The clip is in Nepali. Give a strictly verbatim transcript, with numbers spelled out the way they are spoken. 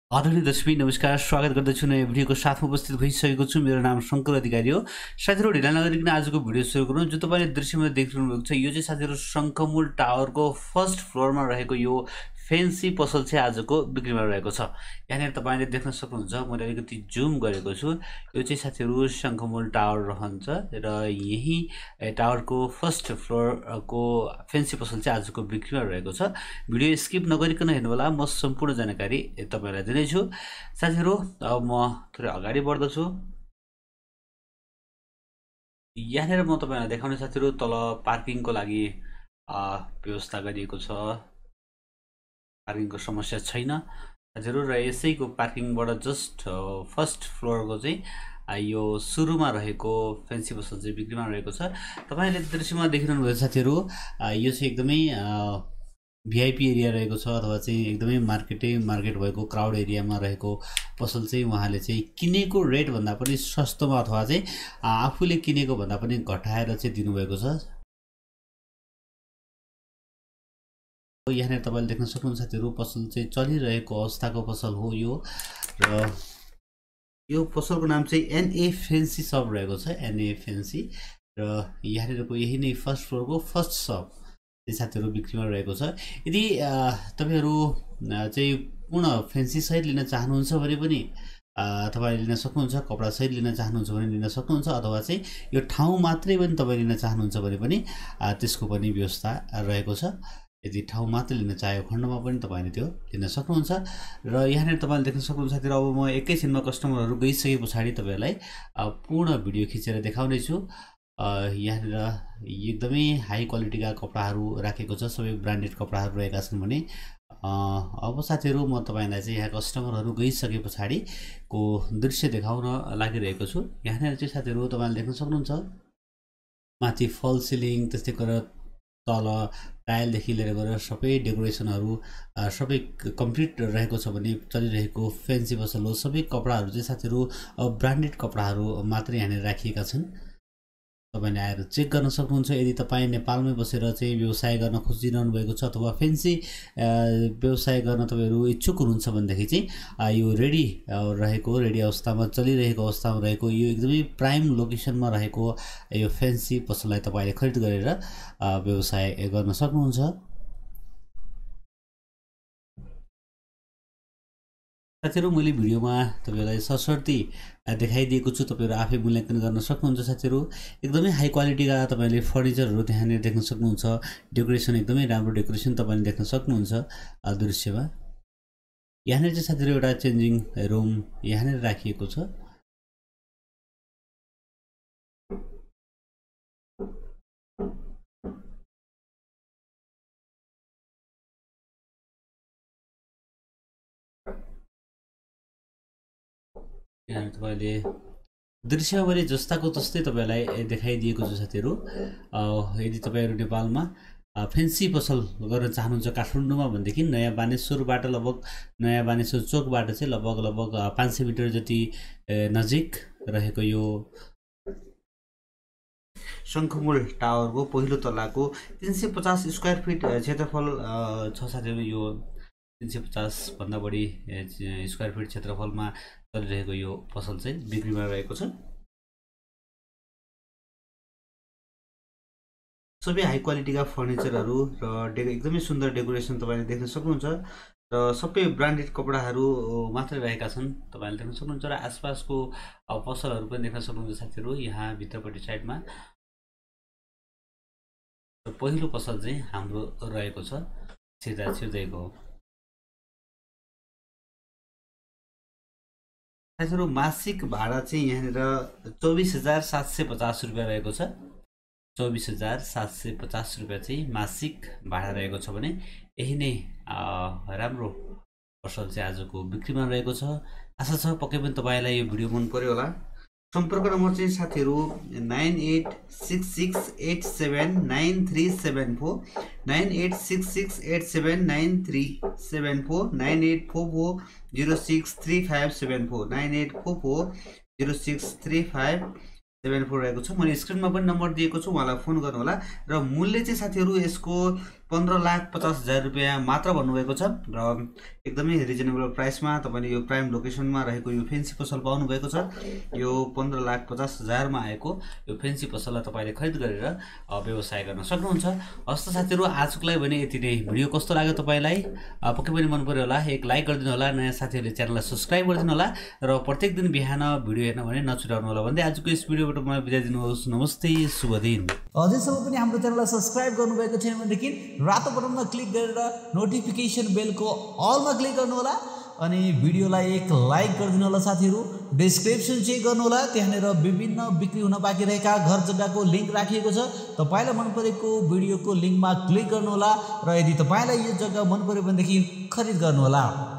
आदरणीय दर्शक नमस्कार, स्वागत गर्दछु नयाँ भिडियोको साथमा उपस्थित भइसकेको छु। मेरो नाम शङ्कर अधिकारी हो। साथीहरु, ढिला नगरिकन आजको भिडियो सुरु गरौँ। जो तपाईले दृश्यमा देखिरहनु भएको छ, यो चाहिँ साथीहरु शङ्खमूल टावरको फर्स्ट फ्लोरमा रहेको यो फेन्सी पसल चाहिँ आजको बिक्रीमा रहेको छ। यहाँनिर तपाईले देख्न सक्नुहुन्छ, मैले अलिकति जुम गरेको छु। यो चाहिँ साथीहरु शङ्खमूल टावर रहन्छ र यही टावरको फर्स्ट फ्लोरको फेन्सी पसल चाहिँ आजको बिक्रीमा रहेको छ। भिडियो स्किप नगरिकन हेर्नु होला, म सम्पूर्ण जानकारी तपाईलाई दिनेछु। साथीहरु, अब म थोरै अगाडि बढ्दछु। यहाँनिर म तपाईलाई देखाउने साथीहरु, तल पार्किङको लागि व्यवस्था गरिएको छ। पार्किङको समस्या छैन साथीहरु, र यसैको पार्किङबाट जस्ट फर्स्ट फ्लोरको चाहिँ यो सुरुमा रहेको फेन्सी पसल चाहिँ बिक्रीमा रहेको छ। तपाईले दृश्यमा देखिरहनु भएको साथीहरु, यो चाहिँ एकदमै भिआइपी एरिया रहेको छ, अथवा चाहिँ एकदमै मार्केटै मार्केट भएको क्राउड एरियामा रहेको पसल चाहिँ उहाँले चाहिँ किनेको रेट भन्दा पनि सस्तोमा अथवा चाहिँ आफूले किनेको भन्दा पनि घटाएर चाहिँ दिनुभएको छ। यहाँनिर तपाईले देख्न सक्नुहुन्छ साथीहरु, पसल चाहिँ चलिरहेको अवस्थाको पसल हो यो, र यो पसलको नाम चाहिँ एनए फेन्सी सप रहेको छ। एनए फेन्सी, र यहाँनिरको यही नै फर्स्ट फ्लोरको फर्स्ट सप साथीहरु बिक्रीमा रहेको छ। यदि तपाईहरु चाहिँ पूर्ण फेन्सी सहित लिन चाहनुहुन्छ भने पनि तपाईले लिन सक्नुहुन्छ, कपडा सहित लिन चाहनुहुन्छ भने लिन सक्नुहुन्छ, अथवा चाहिँ यो ठाउँ मात्रै पनि तपाईले लिन चाहनुहुन्छ भने पनि त्यसको पनि व्यवस्था रहेको छ। यदि ठाउँ मात्र लिन चाहेको खण्डमा पनि तपाईले त्यो लिन सक्नुहुन्छ। र यहाँनिर तपाईले देख्न सक्नुहुन्छ साथीहरु, अब म एकैछिनमा कस्टमरहरु गइसके पछाडि तपाईलाई पूर्ण भिडियो खिचेर देखाउने छु। यहाँनिर एकदमै हाई क्वालिटीका कपडाहरू राखेको छ, सबै ब्रान्डेड कपडाहरू रहेका छन् भने अब साथीहरु, म तपाईलाई चाहिँ यहाँ कस्टमरहरु गइसके पछाडिको दृश्य देखाउन लागिरहेको छु। यहाँनिर चाहिँ साथीहरु तपाईले देख्न सक्नुहुन्छ, माथि फल सिलिङ, त्यस्तै गरेर तल टाइलदेखि लिएर गएर सबै डेकोरेसनहरू सबै कम्प्लिट रहेको छ भने चलिरहेको फेन्सी पसल हो। सबै कपडाहरू चाहिँ साथीहरु ब्रान्डेड कपडाहरू मात्रै यहाँनिर राखिएका छन्। तपाईले आएर चेक गर्न सक्नुहुन्छ। यदि तपाई नेपालमै बसेर चाहिँ व्यवसाय गर्न खोजिरहनु भएको छ, अथवा फेन्सी व्यवसाय गर्न तपाईहरु इच्छुक हुनुहुन्छ भनेदेखि चाहिँ यो रेडी रहेको, रेडी अवस्थामा चलिरहेको अवस्थामा रहेको यो एकदमै प्राइम लोकेसनमा रहेको यो फेन्सी पसललाई तपाईले खरिद गरेर व्यवसाय गर्न सक्नुहुन्छ। साथीहरु, मैले भिडियोमा तपाईलाई सशर्ती देखाइदिएको छु, तपाईहरु आफै मूल्याङ्कन गर्न सक्नुहुन्छ। साथीहरु, एकदमै हाई क्वालिटीका तपाईले फर्निचरहरु त्यहाँनिर देख्न सक्नुहुन्छ। डेकोरेसन एकदमै राम्रो डेकोरेसन तपाईले देख्न सक्नुहुन्छ दृश्यमा। यहाँनिर चाहिँ साथीहरु एउटा चेन्जिङ रुम यहाँनिर राखिएको छ। यहाँ तपाईले दृश्यमा मैले जस्ताको तस्तै तपाईलाई देखाइदिएको छु साथीहरु। यदि तपाईहरु नेपालमा फेन्सी पसल गर्न चाहनुहुन्छ काठमाडौँमा भनेदेखि नयाँ बानेश्वरबाट लगभग नयाँ बानेश्वर चोकबाट चाहिँ लगभग लगभग पाँच सय मिटर जति नजिक रहेको यो शङ्खमूल टावरको पहिलो तलाको तीन सय पचास स्क्वायर फिट क्षेत्रफल छ साथीहरु। यो तीन सय पचास भन्दा बढी स्क्वायर फिट क्षेत्रफलमा चलिरहेको यो पसल चाहिँ बिक्रीमा रहेको छ। सबै हाई क्वालिटीका फर्निचरहरू र एकदमै सुन्दर डेकोरेसन तपाईले देख्न सक्नुहुन्छ, र सबै ब्रान्डेड कपडाहरू मात्रै रहेका छन् तपाईले देख्न सक्नुहुन्छ। र आसपासको पसलहरू पनि देख्न सक्नुहुन्छ साथीहरु। यहाँ भित्रपट्टि साइडमा पहिलो पसल चाहिँ हाम्रो रहेको छ, छिर्दा छिर्दैको। साथीहरु, मासिक भाडा चाहिँ यहाँनिर चौबिस हजार सात सय पचास रुपियाँ रहेको छ। चौबिस हजार सात सय पचास रुपियाँ चाहिँ मासिक भाडा रहेको छ भने यही नै राम्रो पसल चाहिँ आजको बिक्रीमा रहेको छ। आशा छ पक्कै पनि तपाईलाई यो भिडियो मन पर्यो होला। सम्पर्क नम्बर चाहिँ साथीहरु nine eight six six eight seven nine three seven four, nine eight six six eight seven nine three seven four, nine eight four four zero six three five seven four, nine eight four four zero six three five seven four रहेको छ। मैले स्क्रिनमा पनि नम्बर दिएको छु, उहाँलाई फोन गर्नु होला। र मूल्य चाहिँ साथीहरु यसको पन्ध्र लाख पचास हजार रुपियाँ मात्र भन्नुभएको छ र एकदमै रिजनेबल प्राइसमा तपाईँले यो प्राइम लोकेसनमा रहेको यो फेन्सी पसल पाउनुभएको छ। यो पन्ध्र लाख पचास हजारमा आएको यो फेन्सी पसललाई तपाईँले खरिद गरेर व्यवसाय गर्न सक्नुहुन्छ। हस्त साथीहरू, आजको लागि भने यति नै। भिडियो कस्तो लाग्यो तपाईँलाई? पक्कै पनि मन पर्यो होला, एक लाइक गरिदिनु होला, नयाँ साथीहरूले च्यानललाई सब्सक्राइब गरिदिनु होला र प्रत्येक दिन बिहान भिडियो हेर्न भने नछुटाउनु होला भन्दै आजको यस भिडियोबाट मलाई बिदा दिनुहोस्। नमस्ते, शुभ दिन। अझैसम्म पनि हाम्रो च्यानललाई सब्सक्राइब गर्नुभएको छैन भनेदेखि रातो बटनमा क्लिक गरेर नोटिफिकेसन बेलको अलमा क्लिक गर्नु होला अनि भिडियोलाई एक लाइक गरिदिनु होला साथीहरू। डिस्क्रिप्सन चेक गर्नु होला, त्यहाँनिर विभिन्न बिक्री हुन बाँकी रहेका घर जग्गाको लिङ्क राखिएको छ। तपाईँलाई मन परेको भिडियोको लिङ्कमा क्लिक गर्नु होला र यदि तपाईँलाई यो जग्गा मन पर्यो भनेदेखि खरिद गर्नु होला।